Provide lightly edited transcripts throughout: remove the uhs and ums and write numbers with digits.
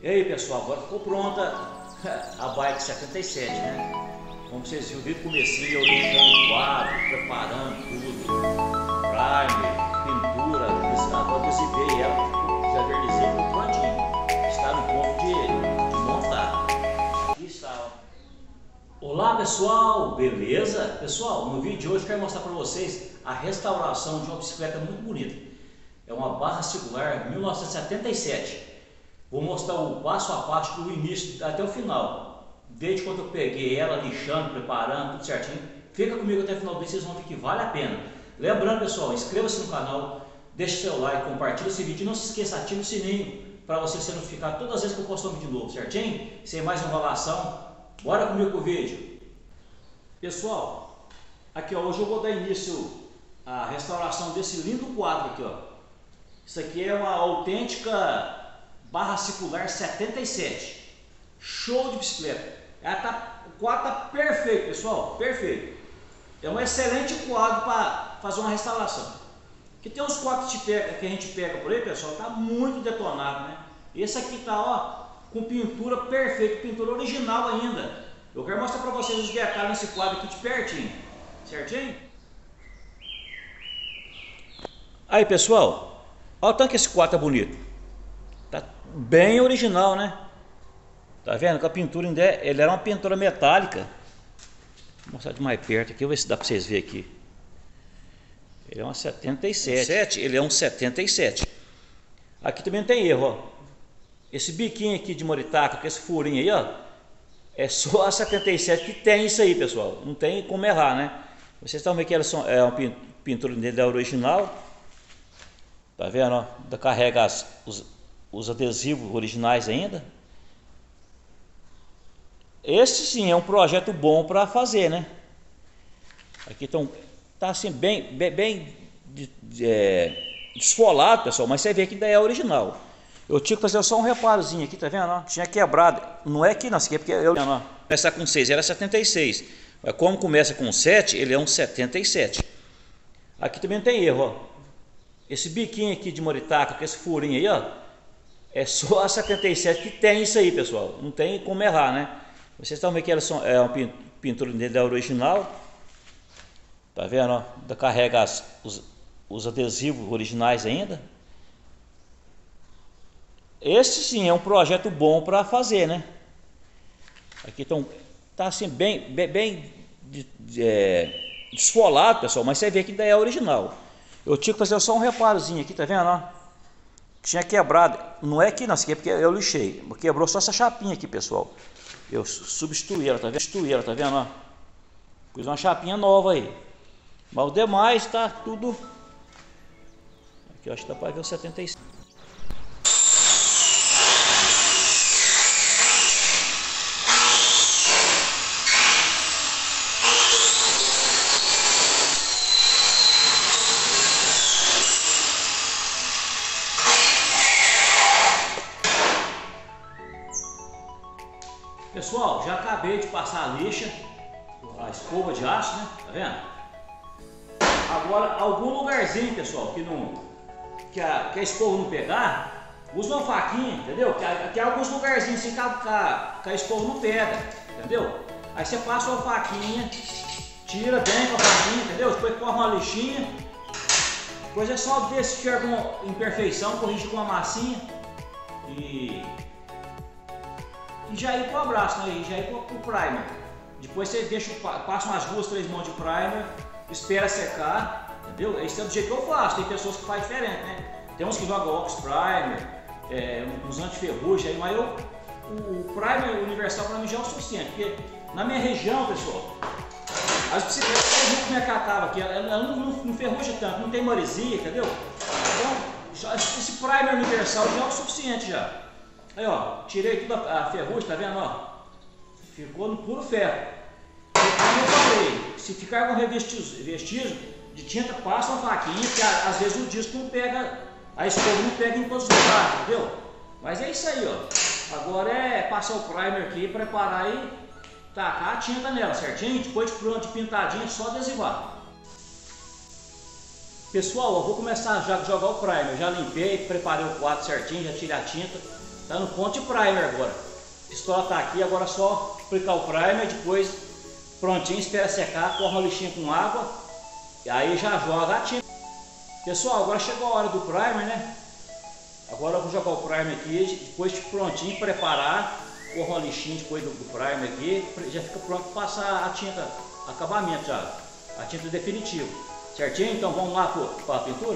E aí pessoal, agora ficou pronta a bike 77, né? Como vocês viram, desde o comecinho eu lixando o quadro, preparando tudo, primer, pintura, agora adesivei ela, já vernizei tudo prontinho. Está no ponto de montar. Aqui está, ó. Olá pessoal, beleza? Pessoal, no vídeo de hoje eu quero mostrar para vocês a restauração de uma bicicleta muito bonita. É uma barra circular 1977. Vou mostrar o passo a passo do início até o final. Desde quando eu peguei ela, lixando, preparando, tudo certinho. Fica comigo até o final do vídeo, vocês vão ver que vale a pena. Lembrando pessoal, inscreva-se no canal, deixe seu like, compartilhe esse vídeo e não se esqueça, ative o sininho para você ser notificado todas as vezes que eu postar um vídeo novo, certinho? Sem mais enrolação, bora comigo com o vídeo. Pessoal, aqui ó, hoje eu vou dar início à restauração desse lindo quadro aqui ó. Isso aqui é uma autêntica barra circular 77. Show de bicicleta. O quadro está perfeito, pessoal. Perfeito. É um excelente quadro para fazer uma restauração. Porque tem uns quadros que a gente pega por aí, pessoal, tá muito detonado, né? Esse aqui tá, ó, com pintura perfeita, pintura original ainda. Eu quero mostrar para vocês os detalhes nesse quadro aqui de pertinho. Certinho? Aí, pessoal. Olha o tanto que esse quadro tá bonito. Tá bem original, né? Tá vendo? Que a pintura ainda ele era uma pintura metálica. Vou mostrar de mais perto aqui, vou ver se dá para vocês verem aqui. Ele é uma 77. Ele é um 77. Aqui também não tem erro, ó. Esse biquinho aqui de moritaca, com esse furinho aí, ó. É só a 77 que tem isso aí, pessoal. Não tem como errar, né? Vocês estão vendo que é uma pintura dele da original. Tá vendo? Ó? Ainda carrega os adesivos originais ainda. Esse sim é um projeto bom para fazer, né? Aqui tá assim bem desfolado, pessoal, mas você vê que ainda é original. Eu tinha que fazer só um reparozinho aqui, tá vendo? Ó? Tinha quebrado. Não é aqui não, isso aqui é porque eu começar com 6 era 76. Mas como começa com 7, ele é um 77. Aqui também não tem erro, ó. Esse biquinho aqui de moritaca, com esse furinho aí, ó. É só a 77 que tem isso aí, pessoal. Não tem como errar, né? Vocês estão vendo que é uma pintura dele da original. Tá vendo? Ó? Ainda carrega os adesivos originais ainda. Esse sim é um projeto bom para fazer, né? Aqui tá assim bem desfolado, pessoal, mas você vê que ainda é original. Eu tinha que fazer só um reparozinho aqui, tá vendo? Ó? Tinha quebrado. Não é aqui não, isso aqui é porque eu lixei. Quebrou só essa chapinha aqui, pessoal. Eu substituí ela, tá vendo? Ó? Pus uma chapinha nova aí. Mas o demais tá tudo. Aqui eu acho que dá para ver o 76. Pessoal, já acabei de passar a lixa, a escova de aço, né? Tá vendo? Agora, algum lugarzinho, pessoal, que a escova não pegar, usa uma faquinha, entendeu? Que alguns lugarzinhos assim que a escova não pega, entendeu? Aí você passa uma faquinha, tira bem com a faquinha, entendeu? Depois corre uma lixinha. Depois é só ver se tiver alguma imperfeição, corrige com uma massinha e já ir pro abraço, né? E já ir pro primer. Depois você passa umas 2, 3 mãos de primer, espera secar, entendeu? Esse é do jeito que eu faço. Tem pessoas que fazem diferente, né? Tem uns que jogam ox primer, uns anti-ferrugem, mas o primer universal para mim já é o suficiente, porque na minha região, pessoal, as bicicletas, vocês viram como é que ela tava aqui, ela não ferruja tanto, não tem maresia, entendeu? Então, esse primer universal já é o suficiente já. Aí ó, tirei toda a ferrugem, tá vendo ó? Ficou no puro ferro. E como eu falei, se ficar com vestígio de tinta, passa uma faquinha, porque às vezes o disco não pega, a escova não pega em todos os lugares, entendeu? Mas é isso aí ó. Agora é passar o primer aqui, preparar e tacar a tinta nela, certinho? Depois de pronto, de pintadinho, é só adesivar. Pessoal, eu vou começar já a jogar o primer. Já limpei, preparei o quadro certinho, já tirei a tinta. Está no ponto de primer agora. A pistola está aqui, agora é só aplicar o primer, depois prontinho, espera secar, corre uma lixinha com água e aí já joga a tinta. Pessoal, agora chegou a hora do primer, né? Agora eu vou jogar o primer aqui, depois prontinho, preparar, corre uma lixinha depois do primer aqui, já fica pronto para passar a tinta, acabamento já, a tinta definitiva. Certinho? Então vamos lá para a pintura?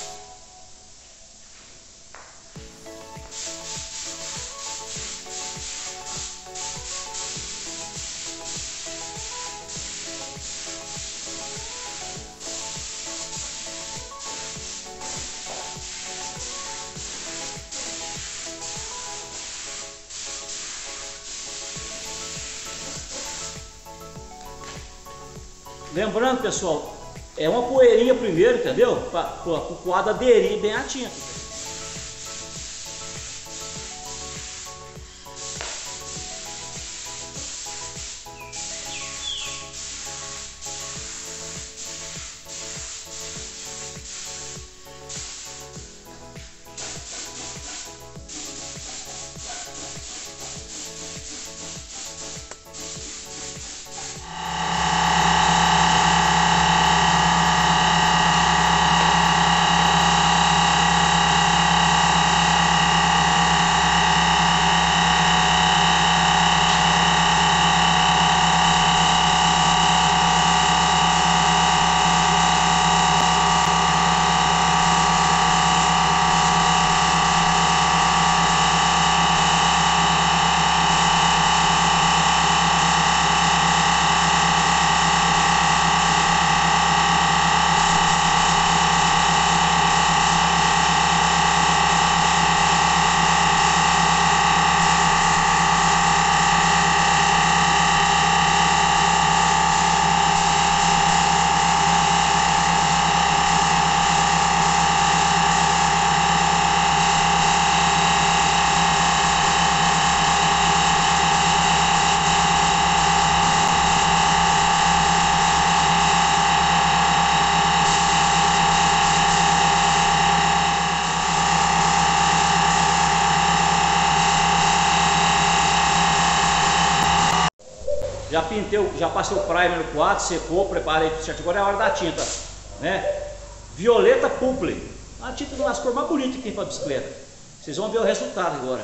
Lembrando, pessoal, é uma poeirinha primeiro, entendeu? Para o quadro aderir bem à tinta. Já pintei, já passei o primer no quadro, secou, preparei tudo certo. Agora é a hora da tinta, né? Violeta Pupli. A tinta de umas cores mais bonitas que tem para bicicleta. Vocês vão ver o resultado agora.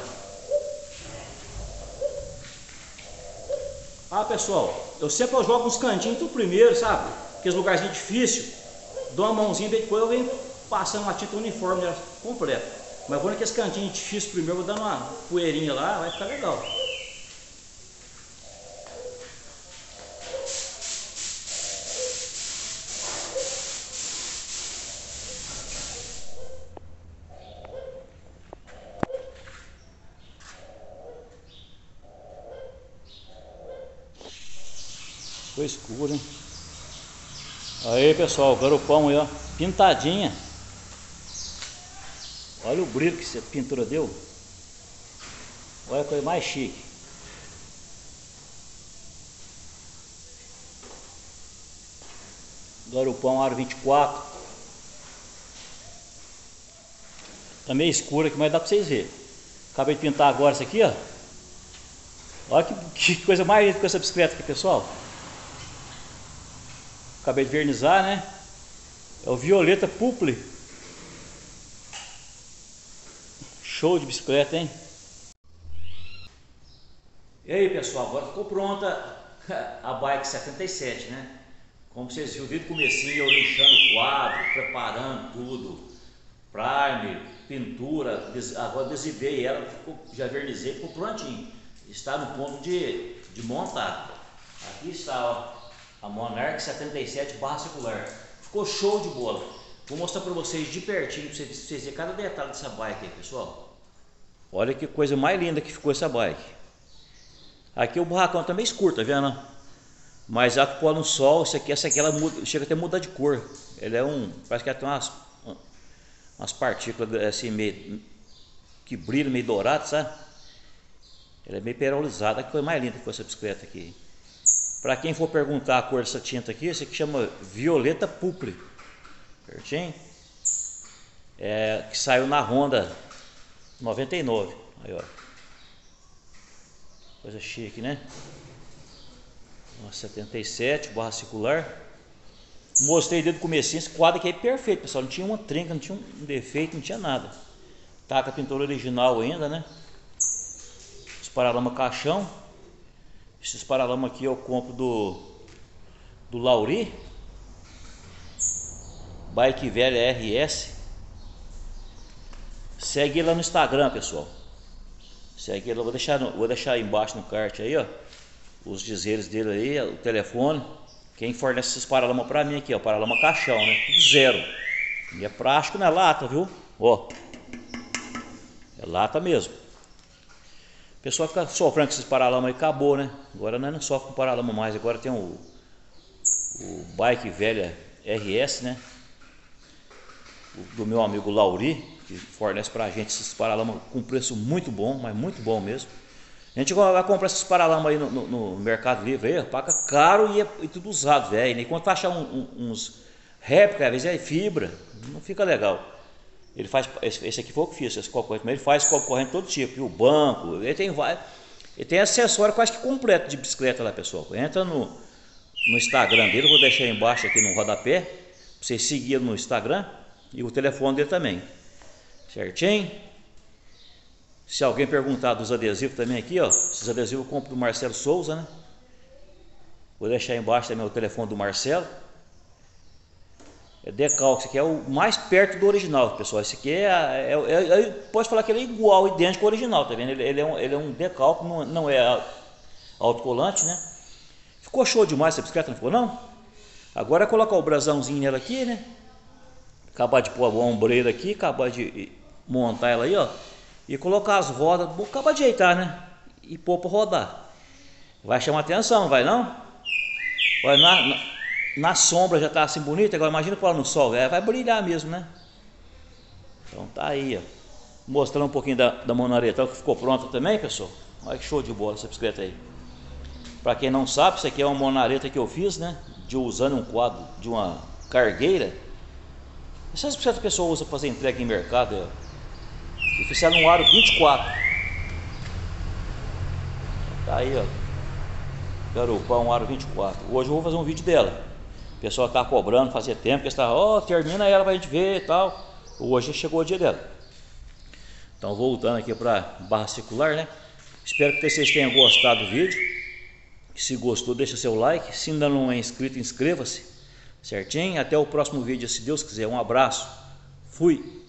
Ah, pessoal, eu sempre jogo uns cantinhos tudo primeiro, sabe? Aqueles lugarzinhos difíceis. Dou uma mãozinha, depois eu venho passando uma tinta uniforme completa. Mas vou naqueles cantinhos difíceis primeiro, vou dando uma poeirinha lá, vai ficar legal. Ficou escuro, hein? Aí, pessoal, o garupão aí, ó, pintadinha. Olha o brilho que essa pintura deu. Olha a coisa mais chique. Garupão aro 24. Tá meio escuro aqui, mas dá pra vocês verem. Acabei de pintar agora isso aqui, ó. Olha que coisa mais linda com essa bicicleta aqui, pessoal. Acabei de vernizar, né? É o Violeta Pupli. Show de bicicleta, hein? E aí, pessoal, agora ficou pronta a bike 77, né? Como vocês viram, vi no comecinho eu lixando o quadro, preparando tudo, primer, pintura, agora adesivei ela, já vernizei, ficou prontinho. Está no ponto de montar. Aqui está, ó. A Monarch 77 barra circular. Ficou show de bola. Vou mostrar para vocês de pertinho, para vocês verem cada detalhe dessa bike aí, pessoal. Olha que coisa mais linda que ficou essa bike. Aqui o burracão também é escuro, tá vendo? Mas a que pôr no sol, essa aqui ela muda, chega até a mudar de cor. Ela é parece que ela tem umas partículas assim meio que brilham, meio dourado, sabe? Ela é meio perolizada. Que coisa mais linda que ficou essa bicicleta aqui. Para quem for perguntar a cor dessa tinta aqui, essa aqui chama Violeta Pupli, certinho? Que saiu na Honda 99. Aí, ó. Coisa chique, né? Uma 77, barra circular. Mostrei desde o comecinho, esse quadro aqui é perfeito, pessoal. Não tinha uma trinca, não tinha um defeito, não tinha nada. Tá com a pintura original ainda, né? Os paralama caixão. Esses paralama aqui eu compro do Lauri. Bike velha RS. Segue ele lá no Instagram, pessoal. Segue ele, vou deixar aí embaixo no kart aí, ó. Os dizeres dele aí, o telefone. Quem fornece esses paralamas pra mim aqui, ó. Paralama caixão, né? Tudo zero. E é prático na lata, viu? Ó. É lata mesmo. O pessoal fica sofrendo com esses paralamas aí, acabou, né? Agora não sofre com paralama mais. Agora tem o Bike velha RS, né? Do meu amigo Lauri, que fornece pra gente esses paralamas com preço muito bom, mas muito bom mesmo. A gente vai comprar esses paralamas aí no Mercado Livre, aí, paga caro e tudo usado, velho. E quando achar uns réplicas, às vezes é fibra, não fica legal. Ele faz, esse aqui foi o que fiz, esse copo corrente, mas ele faz copo corrente todo tipo, e o banco, ele tem acessório quase que completo de bicicleta lá, pessoal. Entra no Instagram dele, eu vou deixar aí embaixo aqui no rodapé, pra vocês seguirem no Instagram, e o telefone dele também, certinho? Se alguém perguntar dos adesivos também aqui, ó, esses adesivos eu compro do Marcelo Souza, né? Vou deixar aí embaixo também o telefone do Marcelo. É decalque, esse aqui é o mais perto do original, pessoal. Esse aqui pode falar que ele é igual, idêntico ao original, tá vendo? Ele é um decalque, não é autocolante, né? Ficou show demais essa bicicleta, não ficou não? Agora é colocar o brasãozinho nela aqui, né? Acabar de pôr a ombreira aqui, acabar de montar ela aí, ó. E colocar as rodas, acabar de ajeitar, né? E pôr para rodar. Vai chamar atenção, não vai não? Olha, na sombra já tá assim bonito, agora imagina pôr no sol, vai brilhar mesmo, né? Então tá aí, ó. Mostrando um pouquinho da monaretão que ficou pronta também, pessoal. Olha que show de bola essa bicicleta aí. Para quem não sabe, isso aqui é uma monareta que eu fiz, né? Usando um quadro de uma cargueira. Essas bicicletas que a pessoa usa para fazer entrega em mercado, ó. E fiz ela no aro 24. Tá aí, ó. Garupa, um aro 24. Hoje eu vou fazer um vídeo dela. O pessoal tá cobrando, fazia tempo que está, ó, termina ela pra gente ver e tal. Hoje chegou o dia dela. Então voltando aqui para barra circular, né? Espero que vocês tenham gostado do vídeo. Se gostou, deixa seu like. Se ainda não é inscrito, inscreva-se. Certinho? Até o próximo vídeo, se Deus quiser. Um abraço. Fui.